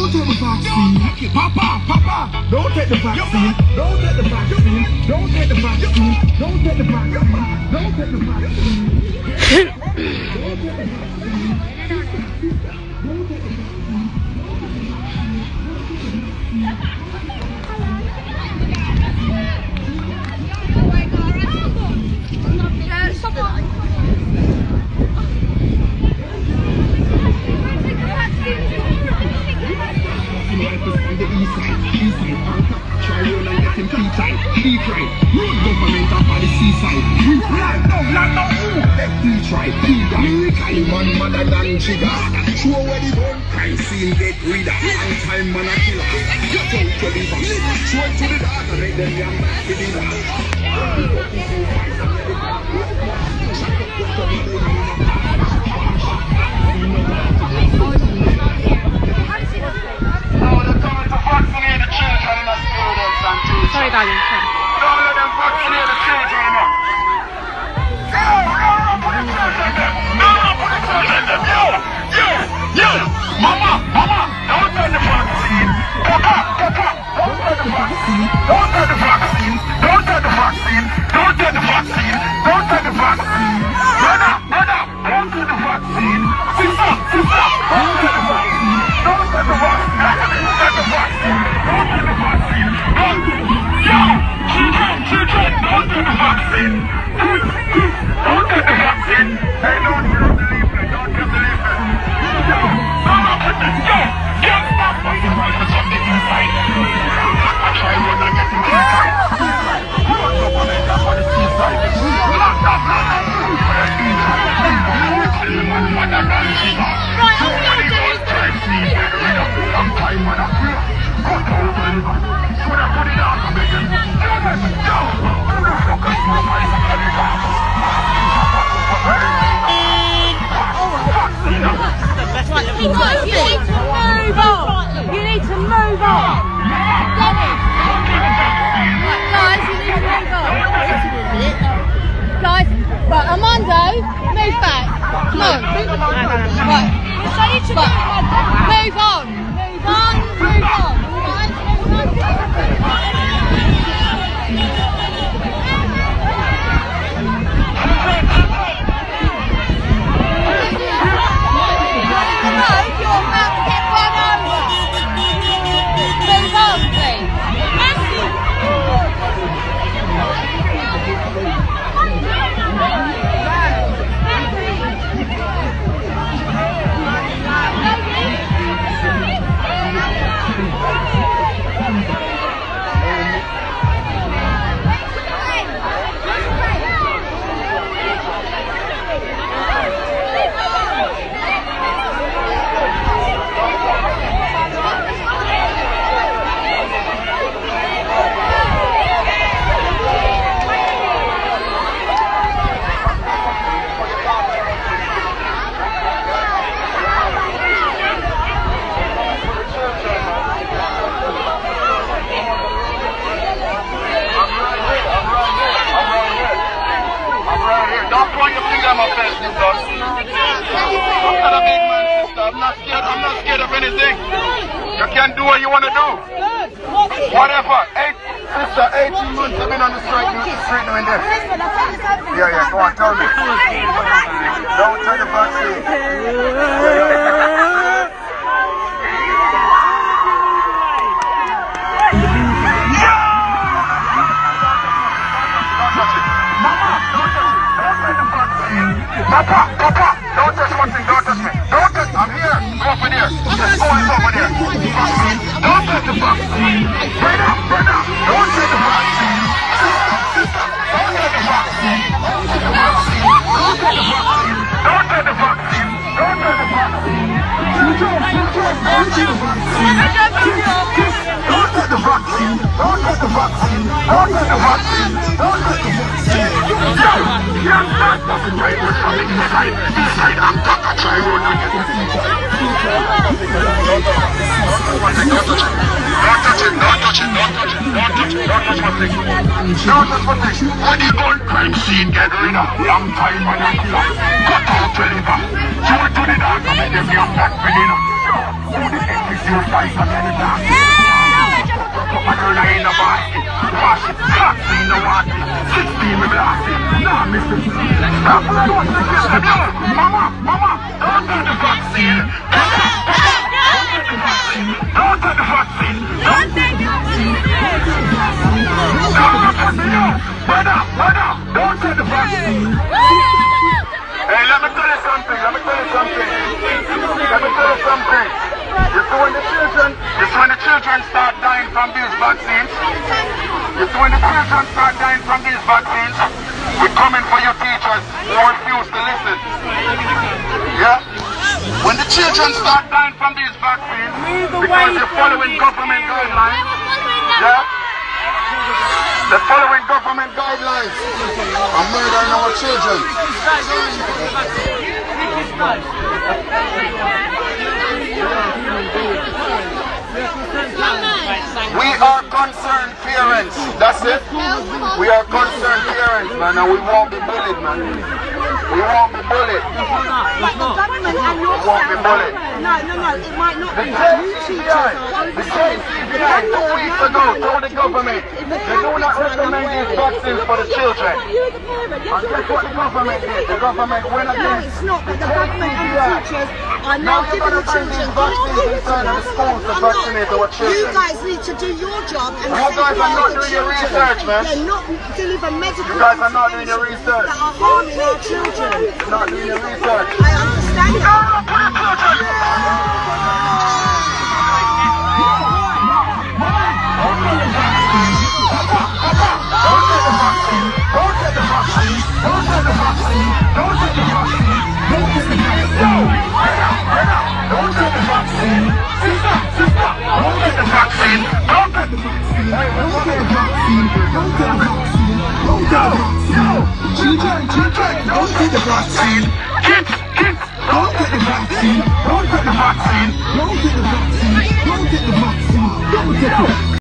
Don't take the vaccine. Papa, don't take the vaccine. Don't take the vaccine. Don't take the vaccine. Don't take the vaccine. Don't take the vaccine. Show where the gun crime scene get rid of. And time man a killer. Get out to the back. Show it to the dark and make them young back to the now they're coming to vaccinate the children and the students and teachers. Sorry darling. Don't let them vaccinate the children now. Mama, don't take the vaccine. Papa, don't take the vaccine. Don't take the vaccine. Don't take the vaccine. Don't take the vaccine. Don't take the vaccine. Brother, don't take the vaccine. Sister, don't take the vaccine. Don't take the vaccine. Take the vaccine. Don't take the vaccine. Yo, children, don't take the vaccine. Don't take the vaccine. Hey, don't get the leaflet. Don't get the leaflet. Yo, stop fucking rifles on the inside. I try when I get in the inside. What's up on the top of the seaside? Lock up, long time when I feel. Cut out the liver. When I put it out, I'm making it. Yo, who the fuck is my mind? You need to move on. You need to move on. Guys, you need to move on. Guys, right, Armando, move back. Come on. Right. Move on. Move on. Move on. I'm not scared of anything. You can do what you want to do. Whatever. Sister, 18 months I've been on the street doing this. Yeah, go on, tell me. Don't turn the vaccine. Papa, don't touch one thing, don't touch me. Don't touch, I'm here. Go over there. Just go over there. Don't touch the vaccine. Brother, don't take the vaccine. Don't take the vaccine. Don't take the vaccine. Don't take the vaccine. Don't take the vaccine. Don't take the vaccine. Don't take the vaccine. Don't take the vaccine. Don't take the vaccine. Don't take the vaccine. Don't take the vaccine. Yes, that doesn't right with from inside. Inside, I'm stuck. I try run and get the feature. Don't touch it. Don't touch it. Don't touch it. Don't touch it. Don't touch one thing. Don't touch one thing. When the gun crime scene get rid of, long time and a killer. Cut out the liver. Show it to the dark and make them young back for dinner. Who the heck is your size and from these vaccines, it's when the children start dying from these vaccines, we're coming for your teachers who refuse to listen. Yeah? When the children start dying from these vaccines, because they're following government guidelines, yeah? They're following government guidelines and murdering our children. We are concerned parents, that's it. We are concerned parents, man, and we won't be bullied, man. We won't be bullied. But the government and your family. No, it might not be. The JCBI 2 weeks ago told the government they do not recommend these vaccines for the children. And guess what the government did? The government went No, against it's not, but the government and the teachers are now giving the children. vaccines inside of the schools to vaccinate our You children. guys need to do your job and You guys are not doing your research, man. They're not deliver medical You guys are not doing your research. that are harming our children. Not doing your research. I understand that. Children, don't get the vaccine. Kids, don't get the vaccine. Don't get the vaccine. Don't get the vaccine. Don't get the vaccine. Don't get it.